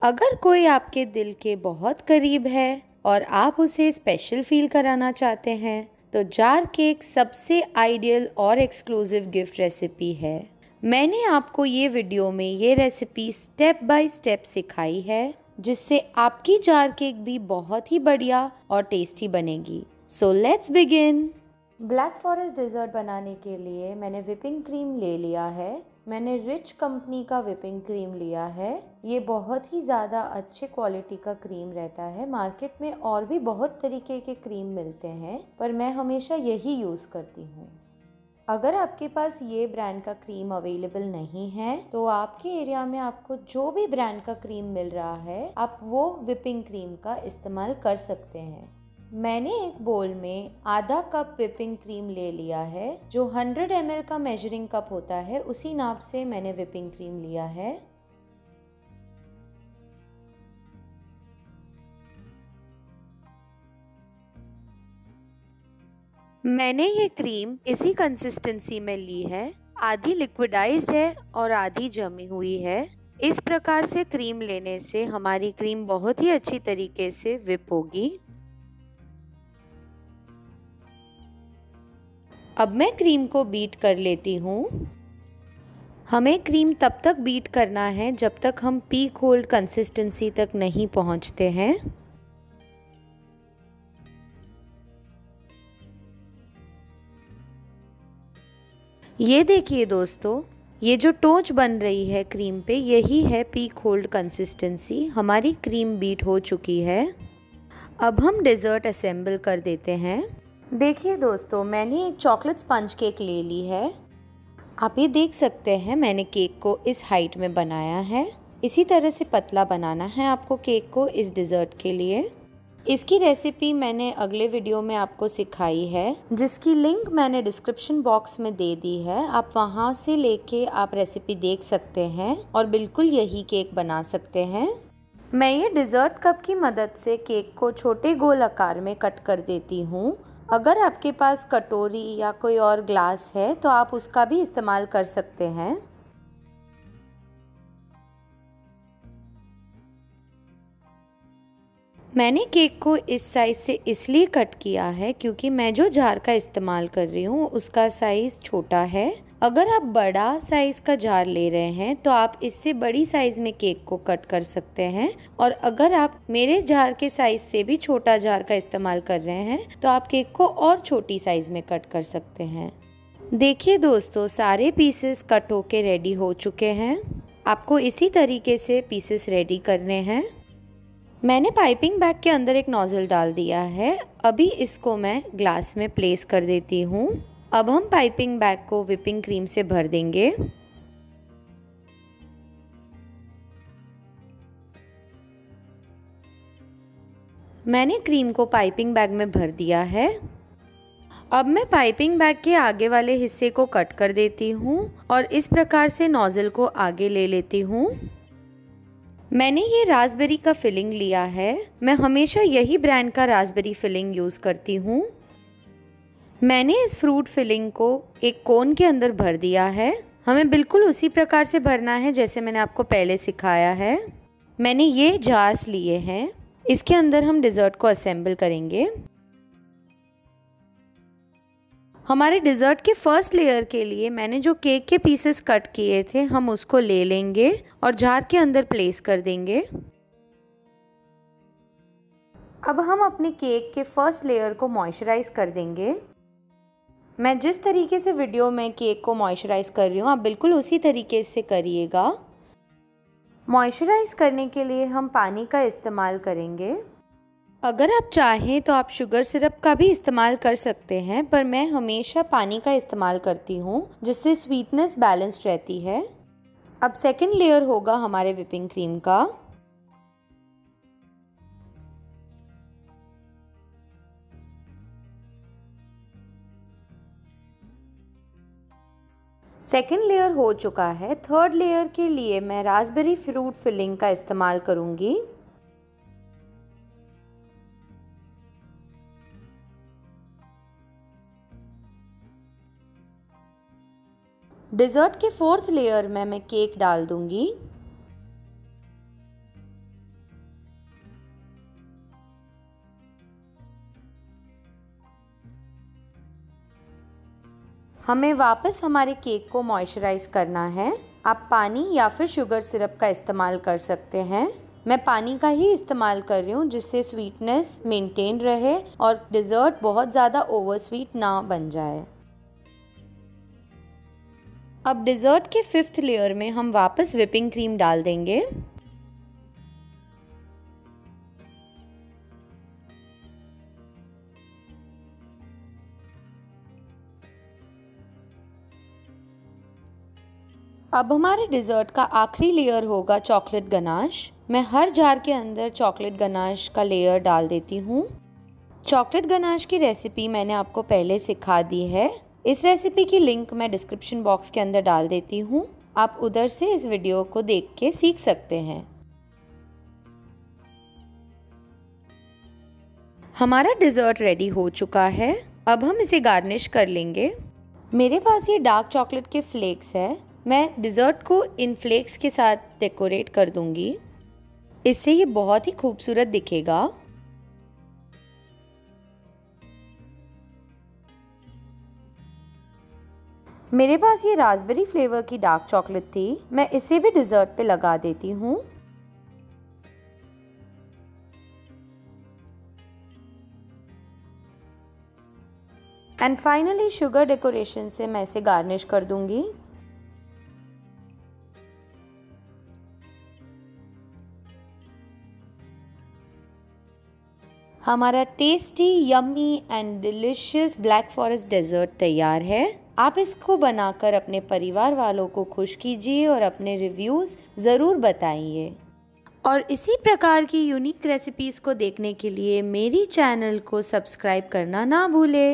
अगर कोई आपके दिल के बहुत करीब है और आप उसे स्पेशल फील कराना चाहते हैं तो जार केक सबसे आइडियल और एक्सक्लूसिव गिफ्ट रेसिपी है। मैंने आपको ये वीडियो में ये रेसिपी स्टेप बाय स्टेप सिखाई है जिससे आपकी जार केक भी बहुत ही बढ़िया और टेस्टी बनेगी। So let's begin. Black forest dessert बनाने के लिए मैंने व्हिपिंग क्रीम ले लिया है। मैंने रिच कंपनी का व्हिपिंग क्रीम लिया है। ये बहुत ही ज़्यादा अच्छे क्वालिटी का क्रीम रहता है। मार्केट में और भी बहुत तरीके के क्रीम मिलते हैं पर मैं हमेशा यही यूज़ करती हूँ। अगर आपके पास ये ब्रांड का क्रीम अवेलेबल नहीं है तो आपके एरिया में आपको जो भी ब्रांड का क्रीम मिल रहा है आप वो व्हिपिंग क्रीम का इस्तेमाल कर सकते हैं। मैंने एक बोल में आधा कप व्हिपिंग क्रीम ले लिया है। जो 100 ml का मेजरिंग कप होता है उसी नाप से मैंने व्हिपिंग क्रीम लिया है। मैंने ये क्रीम इसी कंसिस्टेंसी में ली है। आधी लिक्विडाइज्ड है और आधी जमी हुई है। इस प्रकार से क्रीम लेने से हमारी क्रीम बहुत ही अच्छी तरीके से व्हिप होगी। अब मैं क्रीम को बीट कर लेती हूँ। हमें क्रीम तब तक बीट करना है जब तक हम पीक होल्ड कंसिस्टेंसी तक नहीं पहुँचते हैं। ये देखिए दोस्तों, ये जो टोच बन रही है क्रीम पे यही है पीक होल्ड कंसिस्टेंसी। हमारी क्रीम बीट हो चुकी है। अब हम डेज़र्ट असेंबल कर देते हैं। देखिए दोस्तों, मैंने एक चॉकलेट स्पंज केक ले ली है। आप ये देख सकते हैं मैंने केक को इस हाइट में बनाया है। इसी तरह से पतला बनाना है आपको केक को इस डिज़र्ट के लिए। इसकी रेसिपी मैंने अगले वीडियो में आपको सिखाई है जिसकी लिंक मैंने डिस्क्रिप्शन बॉक्स में दे दी है। आप वहाँ से लेके आप रेसिपी देख सकते हैं और बिल्कुल यही केक बना सकते हैं। मैं ये डिज़र्ट कप की मदद से केक को छोटे गोल आकार में कट कर देती हूँ। अगर आपके पास कटोरी या कोई और ग्लास है तो आप उसका भी इस्तेमाल कर सकते हैं। मैंने केक को इस साइज़ से इसलिए कट किया है क्योंकि मैं जो जार का इस्तेमाल कर रही हूँ उसका साइज़ छोटा है। अगर आप बड़ा साइज़ का जार ले रहे हैं तो आप इससे बड़ी साइज़ में केक को कट कर सकते हैं, और अगर आप मेरे जार के साइज़ से भी छोटा जार का इस्तेमाल कर रहे हैं तो आप केक को और छोटी साइज़ में कट कर सकते हैं। देखिए दोस्तों, सारे पीसेस कट होके रेडी हो चुके हैं। आपको इसी तरीके से पीसेस रेडी करने हैं। मैंने पाइपिंग बैग के अंदर एक नोज़ल डाल दिया है। अभी इसको मैं ग्लास में प्लेस कर देती हूँ। अब हम पाइपिंग बैग को व्हिपिंग क्रीम से भर देंगे। मैंने क्रीम को पाइपिंग बैग में भर दिया है। अब मैं पाइपिंग बैग के आगे वाले हिस्से को कट कर देती हूँ और इस प्रकार से नोज़ल को आगे ले लेती हूँ। मैंने ये रास्पबेरी का फिलिंग लिया है। मैं हमेशा यही ब्रांड का रास्पबेरी फिलिंग यूज़ करती हूँ। मैंने इस फ्रूट फिलिंग को एक कोन के अंदर भर दिया है। हमें बिल्कुल उसी प्रकार से भरना है जैसे मैंने आपको पहले सिखाया है। मैंने ये जार्स लिए हैं, इसके अंदर हम डिज़र्ट को असेंबल करेंगे। हमारे डिज़र्ट के फर्स्ट लेयर के लिए मैंने जो केक के पीसेस कट किए थे हम उसको ले लेंगे और जार के अंदर प्लेस कर देंगे। अब हम अपने केक के फर्स्ट लेयर को मॉइस्चराइज कर देंगे। मैं जिस तरीके से वीडियो में केक को मॉइस्चराइज कर रही हूँ आप बिल्कुल उसी तरीके से करिएगा। मॉइस्चराइज करने के लिए हम पानी का इस्तेमाल करेंगे। अगर आप चाहें तो आप शुगर सिरप का भी इस्तेमाल कर सकते हैं, पर मैं हमेशा पानी का इस्तेमाल करती हूँ जिससे स्वीटनेस बैलेंस्ड रहती है। अब सेकंड लेयर होगा हमारे व्हिपिंग क्रीम का। सेकंड लेयर हो चुका है। थर्ड लेयर के लिए मैं रास्पबेरी फ्रूट फिलिंग का इस्तेमाल करूँगी। डिज़र्ट के फोर्थ लेयर में मैं केक डाल दूंगी। हमें वापस हमारे केक को मॉइस्चराइज करना है। आप पानी या फिर शुगर सिरप का इस्तेमाल कर सकते हैं। मैं पानी का ही इस्तेमाल कर रही हूँ जिससे स्वीटनेस मेंटेन रहे और डिज़र्ट बहुत ज़्यादा ओवर स्वीट ना बन जाए। अब डिज़र्ट के 5th लेयर में हम वापस व्हिपिंग क्रीम डाल देंगे। अब हमारे डिज़र्ट का आखिरी लेयर होगा चॉकलेट गनाश। मैं हर जार के अंदर चॉकलेट गनाश का लेयर डाल देती हूँ। चॉकलेट गनाश की रेसिपी मैंने आपको पहले सिखा दी है। इस रेसिपी की लिंक मैं डिस्क्रिप्शन बॉक्स के अंदर डाल देती हूँ। आप उधर से इस वीडियो को देख के सीख सकते हैं। हमारा डिज़र्ट रेडी हो चुका है। अब हम इसे गार्निश कर लेंगे। मेरे पास ये डार्क चॉकलेट के फ्लेक्स है। मैं डिज़र्ट को इन फ्लेक्स के साथ डेकोरेट कर दूंगी। इससे ये बहुत ही खूबसूरत दिखेगा। मेरे पास ये रास्पबेरी फ्लेवर की डार्क चॉकलेट थी। मैं इसे भी डिज़र्ट पे लगा देती हूँ। एंड फाइनली शुगर डेकोरेशन से मैं इसे गार्निश कर दूंगी। हमारा tasty, yummy and delicious black forest dessert तैयार है। आप इसको बनाकर अपने परिवार वालों को खुश कीजिए और अपने रिव्यूज़ ज़रूर बताइए। और इसी प्रकार की यूनिक रेसिपीज़ को देखने के लिए मेरी चैनल को सब्सक्राइब करना ना भूलें।